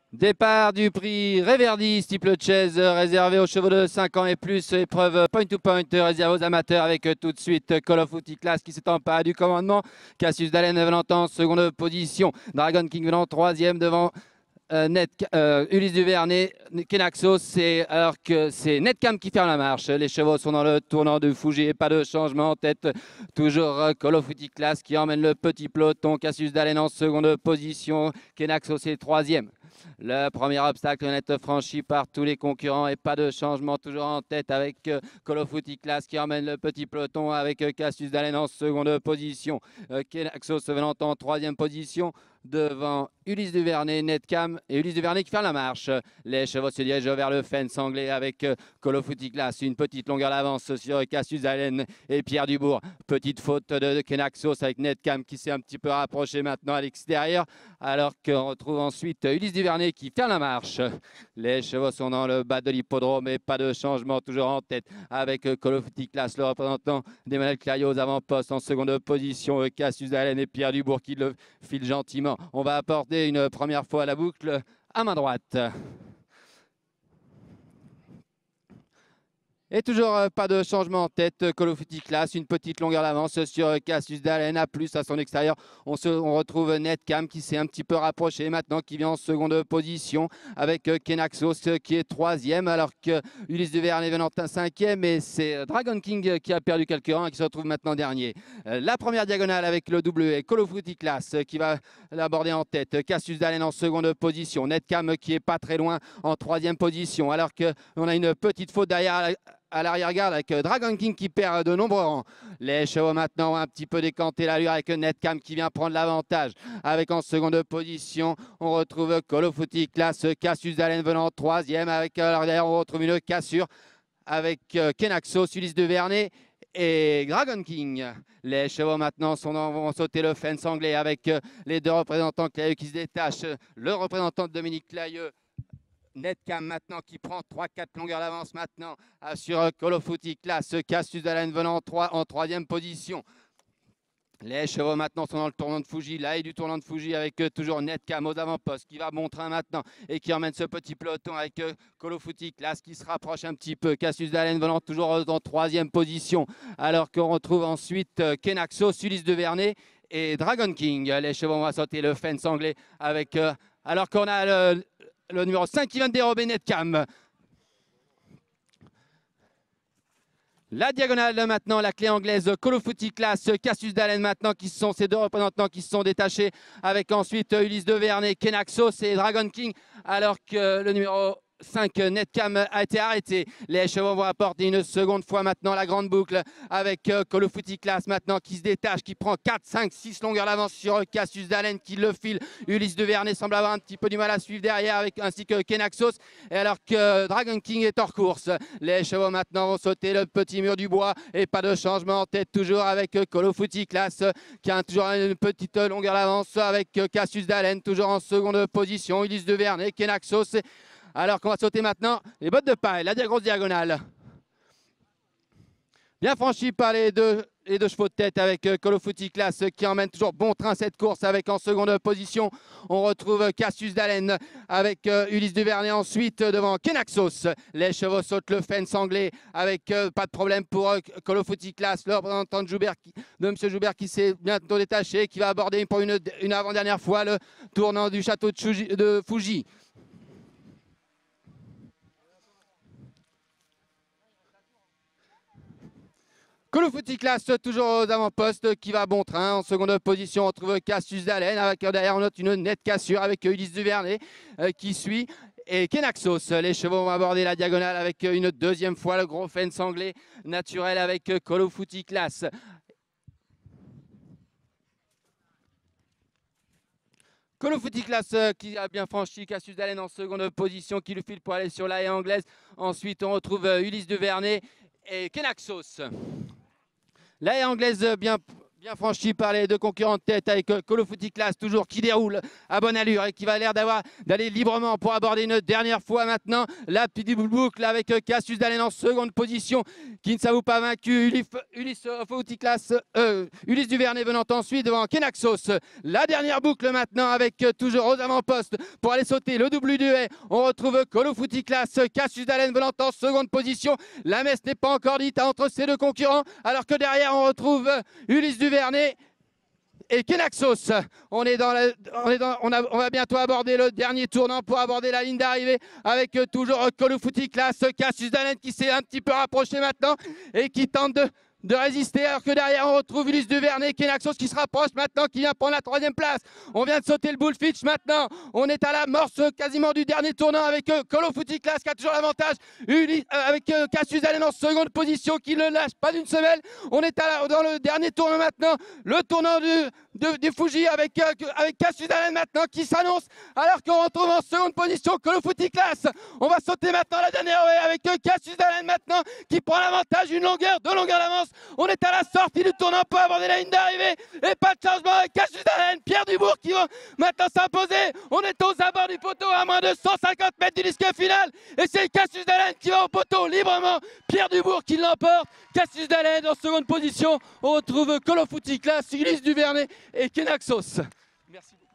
Départ du prix Reverdy, steeple chase réservé aux chevaux de 5 ans et plus. Épreuve point-to-point réservée aux amateurs avec tout de suite Call of Duty Class qui s'étend pas du commandement. Cassius Dalen venant en seconde position. Dragon King venant troisième devant Ulysse Duvernay, Kenaxos, alors que c'est Netcam qui ferme la marche. Les chevaux sont dans le tournant de Fougy et pas de changement en tête. Toujours Call of Duty Class qui emmène le petit peloton. Cassius Dalen en seconde position. Kenaxos est troisième. Le premier obstacle net franchi par tous les concurrents et pas de changement, toujours en tête avec Call of Duty Class qui emmène le petit peloton avec Cassius Dalen en seconde position. Kenaxos venant en troisième position devant Ulysse Duvernay, Netcam et Ulysse Duvernay qui ferme la marche. Les chevaux se dirigent vers le fence anglais avec Call of Duty Class, une petite longueur d'avance sur Cassius Dalen et Pierre Dubourg. Petite faute de Kenaxos avec Netcam qui s'est un petit peu rapproché maintenant à l'extérieur, alors qu'on retrouve ensuite Ulysse Duvernay qui ferme la marche. Les chevaux sont dans le bas de l'hippodrome et pas de changement, toujours en tête avec Call of Duty Class, le représentant d'Emmanuel Clariot aux avant-postes en seconde position, Cassius Dalen et Pierre Dubourg qui le filent gentiment. On va apporter une première fois la boucle à main droite. Et toujours pas de changement en tête. Call of Duty Class, une petite longueur d'avance sur Cassius Dalen. À plus à son extérieur, on retrouve Netcam qui s'est un petit peu rapproché maintenant, qui vient en seconde position avec Kenaxos qui est troisième, alors que Ulysse Duvernay venant en cinquième. Et c'est Dragon King qui a perdu quelques rangs et qui se retrouve maintenant dernier. La première diagonale avec le W, Call of Duty Class qui va l'aborder en tête. Cassius Dalen en seconde position. Netcam qui est pas très loin en troisième position, alors qu'on a une petite faute derrière à l'arrière-garde avec Dragon King qui perd de nombreux rangs. Les chevaux maintenant ont un petit peu décanté l'allure avec Netcam qui vient prendre l'avantage. Avec en seconde position, on retrouve Call of Duty Class, Cassius Dalen venant en troisième. Avec derrière, on retrouve une cassure avec Kenaxos, Ulysse Duvernay et Dragon King. Les chevaux maintenant vont sauter le fence anglais avec les deux représentants Clayeux qui se détachent. Le représentant de Dominique Clayeux, Netcam maintenant qui prend 3-4 longueurs d'avance maintenant sur Call of Duty Class. Cassius Dalen venant en troisième position. Les chevaux maintenant sont dans le tournant de Fougy, là et du tournant de Fougy avec toujours Netcam aux avant-postes qui va bon train maintenant et qui emmène ce petit peloton avec Call of Duty Class qui se rapproche un petit peu. Cassius Dalen venant toujours en troisième position, alors qu'on retrouve ensuite Kenaxos, Ulysse Duvernay et Dragon King. Les chevaux vont sauter le fence anglais avec alors qu'on a le numéro 5 qui vient de dérober Netcam. La diagonale maintenant, la clé anglaise, Call of Duty Class, Cassius Dalen maintenant, qui sont ces deux représentants qui se sont détachés, avec ensuite Ulysse Duvernay, Kenaxos et Dragon King, alors que le numéro 5, Netcam a été arrêté. Les chevaux vont apporter une seconde fois maintenant la grande boucle avec Call of Duty Class maintenant qui se détache, qui prend 4, 5, 6 longueurs d'avance sur Cassius Dalen qui le file. Ulysse Duvernay semble avoir un petit peu du mal à suivre derrière ainsi que Kenaxos, et alors que Dragon King est hors course. Les chevaux maintenant vont sauter le petit mur du bois et pas de changement en tête toujours avec Call of Duty Class qui a toujours une petite longueur d'avance avec Cassius Dalen toujours en seconde position. Ulysse Duvernay, Kenaxos. Alors qu'on va sauter maintenant les bottes de paille, la grosse diagonale. Bien franchi par les deux chevaux de tête avec Call of Duty Class qui emmène toujours bon train cette course avec en seconde position. On retrouve Cassius Dalen avec Ulysse Duvernay ensuite devant Kenaxos. Les chevaux sautent le fence anglais avec pas de problème pour Call of Duty Class. Le représentant de M. Joubert qui s'est bientôt détaché, qui va aborder pour une avant-dernière fois le tournant du château de Fougy. Call of Duty Class toujours aux avant-postes qui va bon train. En seconde position, on trouve Cassius Dalen avec derrière on note une nette cassure avec Ulysse Duvernay qui suit. Et Kenaxos, les chevaux vont aborder la diagonale avec une deuxième fois le gros fence anglais naturel avec Call of Duty Class. Call of Duty Class qui a bien franchi Cassius Dalen en seconde position qui lui file pour aller sur la haie anglaise. Ensuite, on retrouve Ulysse Duvernay et Kenaxos. La haie anglaise Bien franchi par les deux concurrents de tête avec Call of Duty Class toujours qui déroule à bonne allure et qui va l'air d'aller librement pour aborder une dernière fois maintenant la petite boucle avec Cassius Dallin en seconde position qui ne s'avoue pas vaincu. Ulysse Class, Ulysse Duvernay venant ensuite devant Kenaxos. La dernière boucle maintenant avec toujours aux avant-postes pour aller sauter le double duet. On retrouve Call of Duty Class, Cassius Dallin venant en seconde position. La messe n'est pas encore dite entre ces deux concurrents alors que derrière on retrouve Ulysse Duvernay et Kenaxos. On va bientôt aborder le dernier tournant pour aborder la ligne d'arrivée avec toujours Call of Duty Class, Cassius Dallin qui s'est un petit peu rapproché maintenant et qui tente de résister alors que derrière on retrouve Ulysse Duvernay, Kenaxos qui se rapproche maintenant, qui vient prendre la troisième place. On vient de sauter le bullfitch maintenant. On est à l'amorce quasiment du dernier tournant avec Call of Duty Class qui a toujours l'avantage. Avec Cassius Dallin en seconde position qui ne lâche pas d'une semelle. On est dans le dernier tournant maintenant. Le tournant du Fuji avec Cassius Dallin maintenant qui s'annonce alors qu'on retrouve en seconde position Call of Duty Class. On va sauter maintenant la dernière avec Cassius Dallin maintenant qui prend l'avantage, deux longueurs d'avance. On est à la sortie du tournant pour aborder la ligne d'arrivée et pas de changement avec Cassius Dallin, Pierre Dubourg qui va maintenant s'imposer. On est aux abords du poteau à moins de 150 mètres du disque final et c'est Cassius Dallin qui va au poteau librement. Pierre Dubourg qui l'emporte. Cassius Dallin en seconde position. On retrouve Call of Duty Class, Ulysse Duvernay et Kenaxos. Merci beaucoup.